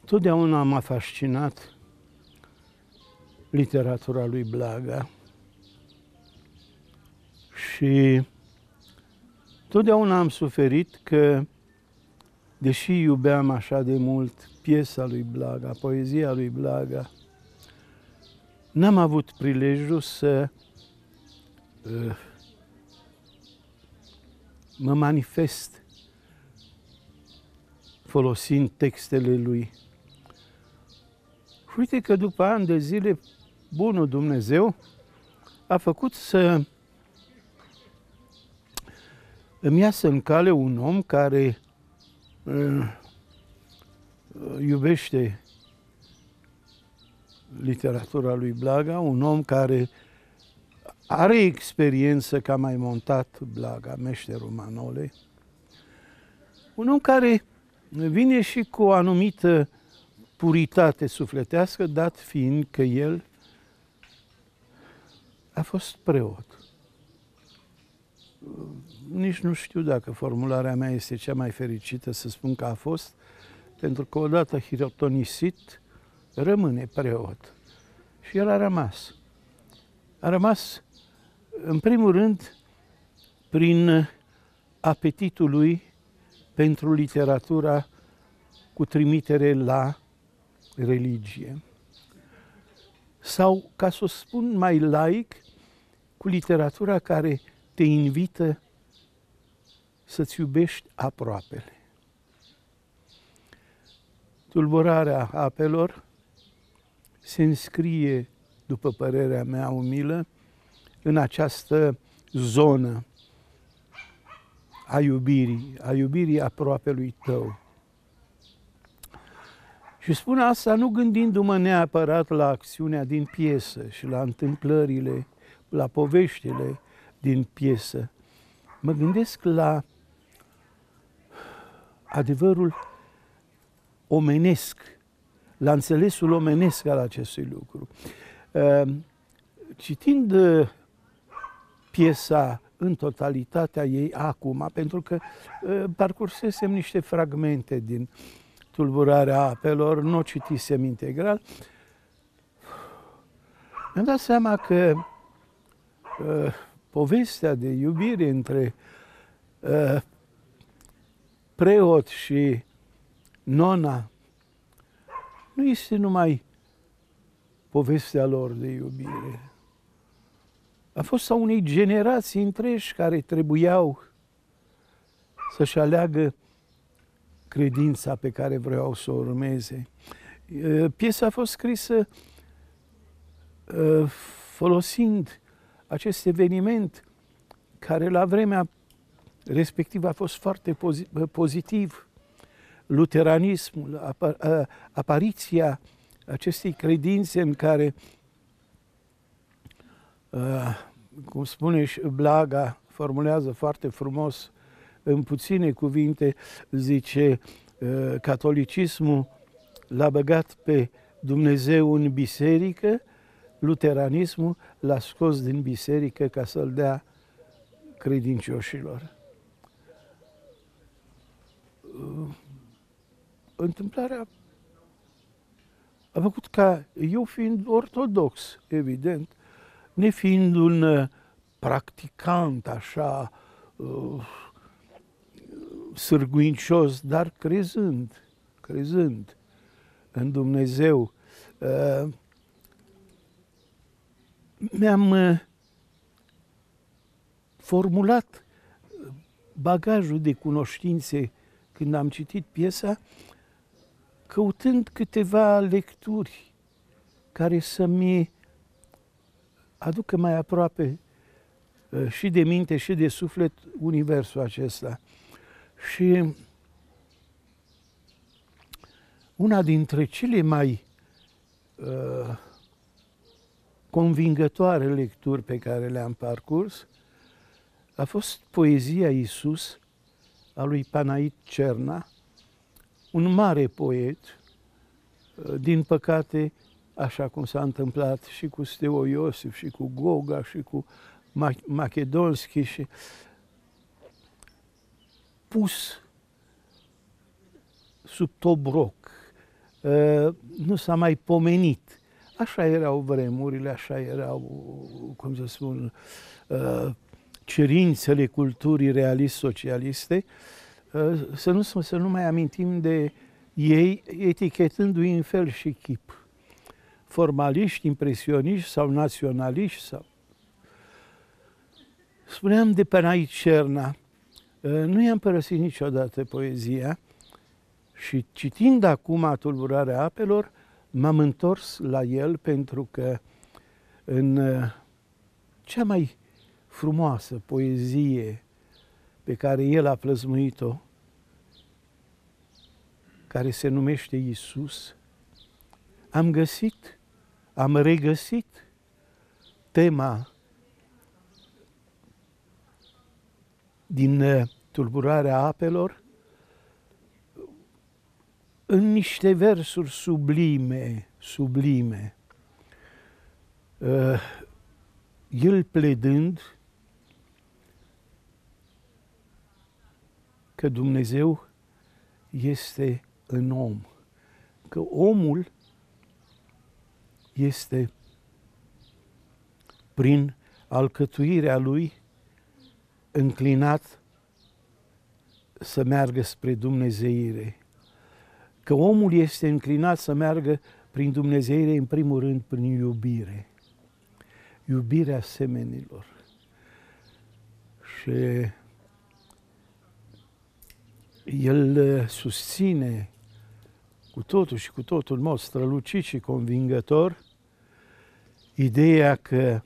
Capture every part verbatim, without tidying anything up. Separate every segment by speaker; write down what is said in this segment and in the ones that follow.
Speaker 1: Totdeauna m-a fascinat literatura lui Blaga și totdeauna am suferit că, deși iubeam așa de mult piesa lui Blaga, poezia lui Blaga, n-am avut prilejul să uh, mă manifest folosind textele lui. Și uite că după ani de zile, bunul Dumnezeu a făcut să îmi iasă în cale un om care uh, iubește literatura lui Blaga, un om care are experiență că a mai montat Blaga, meșterul Manole, un om care vine și cu o anumită puritate sufletească, dat fiind că el a fost preot. Nici nu știu dacă formularea mea este cea mai fericită să spun că a fost, pentru că odată hirotonisit, rămâne preot. Și el a rămas. A rămas, în primul rând, prin apetitul lui pentru literatura cu trimitere la religie. Sau, ca să o spun mai laic, cu literatura care te invită să-ți iubești aproapele. Tulburarea apelor se înscrie, după părerea mea umilă, în această zonă a iubirii, a iubirii aproapelui tău. Și spun asta nu gândindu-mă neapărat la acțiunea din piesă și la întâmplările, la poveștile din piesă. Mă gândesc la adevărul omenesc, la înțelesul omenesc al acestui lucru. Citind piesa în totalitatea ei acum, pentru că parcursesem niște fragmente din Tulburarea apelor, nu o citisem integral, mi-am dat seama că uh, povestea de iubire între uh, preot și nona nu este numai povestea lor de iubire. A fost a unei generații întregi care trebuiau să-și aleagă credința pe care vreau să o urmeze. Piesa a fost scrisă folosind acest eveniment care la vremea respectivă a fost foarte pozitiv. Luteranismul, apariția acestei credințe în care, cum spune și Blaga, formulează foarte frumos, în puține cuvinte, zice, catolicismul l-a băgat pe Dumnezeu în biserică, luteranismul l-a scos din biserică ca să-l dea credincioșilor. Întâmplarea a făcut ca eu, fiind ortodox, evident, nefiind un practicant așa, sârguincios, dar crezând, crezând în Dumnezeu, uh, mi-am uh, formulat bagajul de cunoștințe când am citit piesa, căutând câteva lecturi care să-mi aducă mai aproape uh, și de minte și de suflet universul acesta. Și una dintre cele mai uh, convingătoare lecturi pe care le-am parcurs a fost poezia Iisus a lui Panait Cerna, un mare poet, uh, din păcate, așa cum s-a întâmplat și cu Steo Iosif, și cu Goga, și cu Macedonski, și pus sub tobroc, nu s-a mai pomenit. Așa erau vremurile, așa erau, cum să spun, cerințele culturii realist-socialiste, să nu, să nu mai amintim de ei etichetându-i în fel și chip. Formaliști, impresioniști sau naționaliști. Sau... Spuneam de Panahi Cerna, nu i-am părăsit niciodată poezia și citind acum Tulburarea apelor, m-am întors la el pentru că în cea mai frumoasă poezie pe care el a plăzmuit-o, care se numește Iisus, am găsit, am regăsit tema din Tulburarea apelor în niște versuri sublime, sublime. El pledând că Dumnezeu este în om, că omul este prin alcătuirea lui înclinat să meargă spre dumnezeire, că omul este înclinat să meargă prin dumnezeire în primul rând prin iubire, iubirea semenilor. Și el susține cu totul și cu totul în mod strălucit și convingător ideea că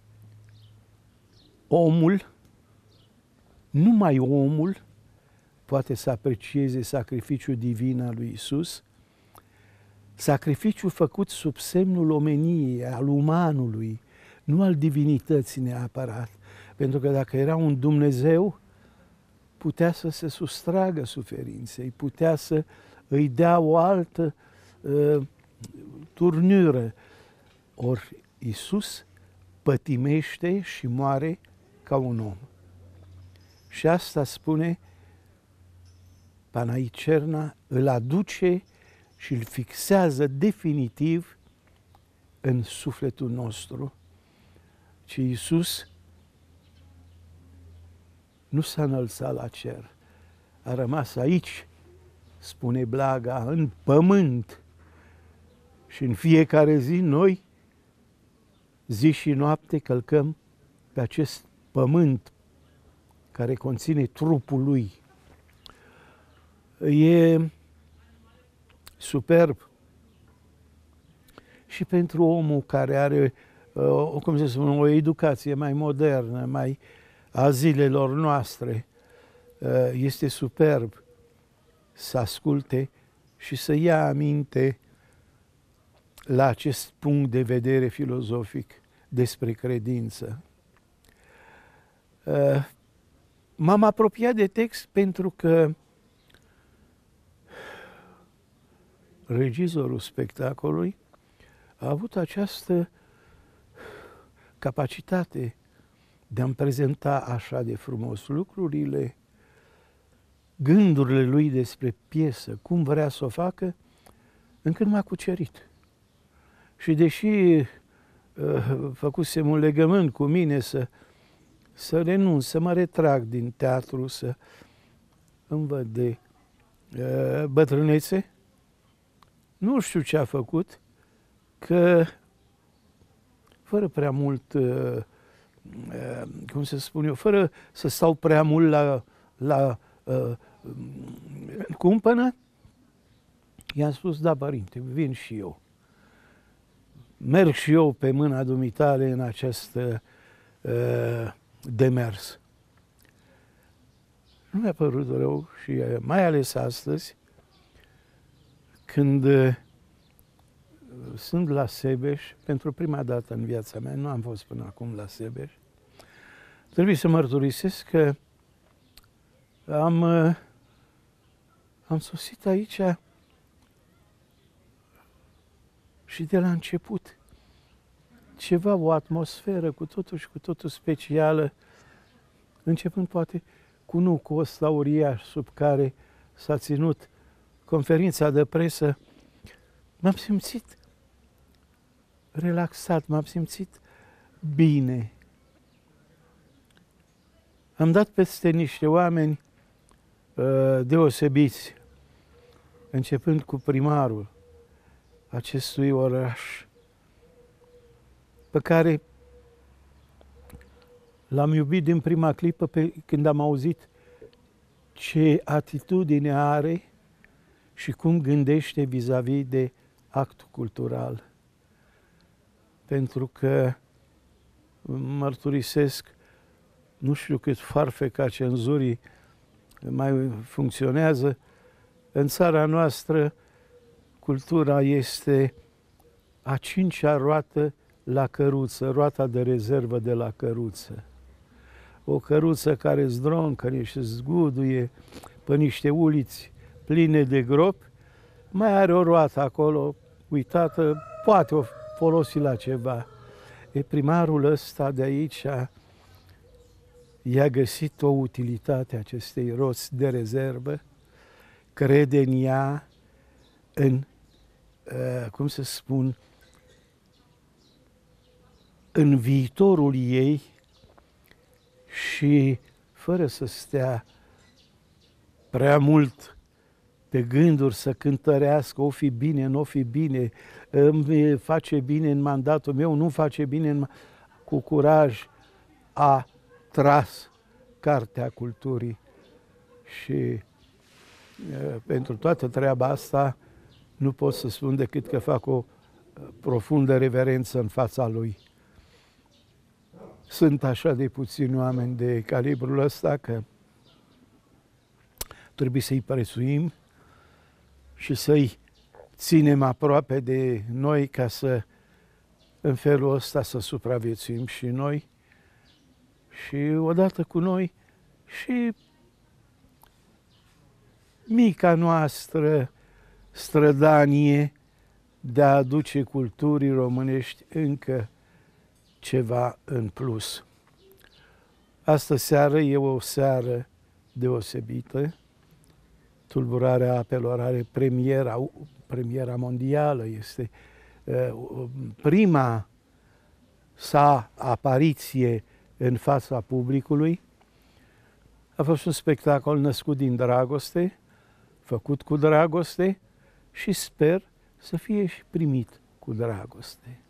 Speaker 1: omul, numai omul, poate să aprecieze sacrificiul divin al lui Iisus, sacrificiul făcut sub semnul omeniei, al umanului, nu al divinității neapărat. Pentru că dacă era un Dumnezeu, putea să se sustragă suferinței, putea să îi dea o altă uh, turnură. Ori Iisus pătimește și moare ca un om. Și asta spune Panahi Cerna, îl aduce și îl fixează definitiv în sufletul nostru. Ci Iisus nu s-a înălțat la cer, a rămas aici, spune Blaga, în pământ. Și în fiecare zi noi, zi și noapte, călcăm pe acest pământ care conține trupul lui. E superb și pentru omul care are o, cum să spun, o educație mai modernă, mai a zilelor noastre, este superb să asculte și să ia aminte la acest punct de vedere filozofic despre credință. M-am apropiat de text pentru că regizorul spectacolului a avut această capacitate de a-mi prezenta așa de frumos lucrurile, gândurile lui despre piesă, cum vrea să o facă, încât m-a cucerit. Și deși uh, făcusem un legământ cu mine să, să renunț, să mă retrag din teatru, să îmi văd de uh, bătrânețe, nu știu ce a făcut, că fără prea mult, uh, uh, cum să spun eu, fără să stau prea mult la, la uh, cumpănă, i-am spus, da, părinte, vin și eu. Merg și eu pe mâna dumitale în acest uh, demers. Nu mi-a părut rău și uh, mai ales astăzi, când uh, sunt la Sebeș, pentru prima dată în viața mea, nu am fost până acum la Sebeș, trebuie să mărturisesc că am, uh, am sosit aici și de la început ceva, o atmosferă cu totul și cu totul specială, începând poate cu nucul ăsta uriaș sub care s-a ținut conferința de presă m-am simțit relaxat, m-am simțit bine. Am dat peste niște oameni uh, deosebiți, începând cu primarul acestui oraș, pe care l-am iubit din prima clipă pe, când am auzit ce atitudine are și cum gândește vis-a-vis de actul cultural. Pentru că mărturisesc, nu știu cât farfeca cenzurii mai funcționează, în țara noastră cultura este a cincea roată la căruță, roata de rezervă de la căruță. O căruță care zdroncă și zguduie pe niște uliți pline de gropi, mai are o roată acolo uitată, poate o folosi la ceva. E primarul ăsta de aici i-a găsit o utilitate acestei roți de rezervă, crede în ea, în, uh, cum să spun, în viitorul ei și fără să stea prea mult pe gânduri să cântărească, o fi bine, nu o fi bine, îmi face bine în mandatul meu, nu face bine, în... cu curaj a tras cartea culturii și e, pentru toată treaba asta nu pot să spun decât că fac o profundă reverență în fața lui. Sunt așa de puțini oameni de calibrul ăsta că trebuie să-i prețuim și să-i ținem aproape de noi ca să, în felul ăsta, să supraviețuim și noi și odată cu noi și mica noastră strădanie de a aduce culturii românești încă ceva în plus. Astă seară e o seară deosebită. Tulburarea apelor are premiera, premiera mondială, este uh, prima sa apariție în fața publicului. A fost un spectacol născut din dragoste, făcut cu dragoste și sper să fie și primit cu dragoste.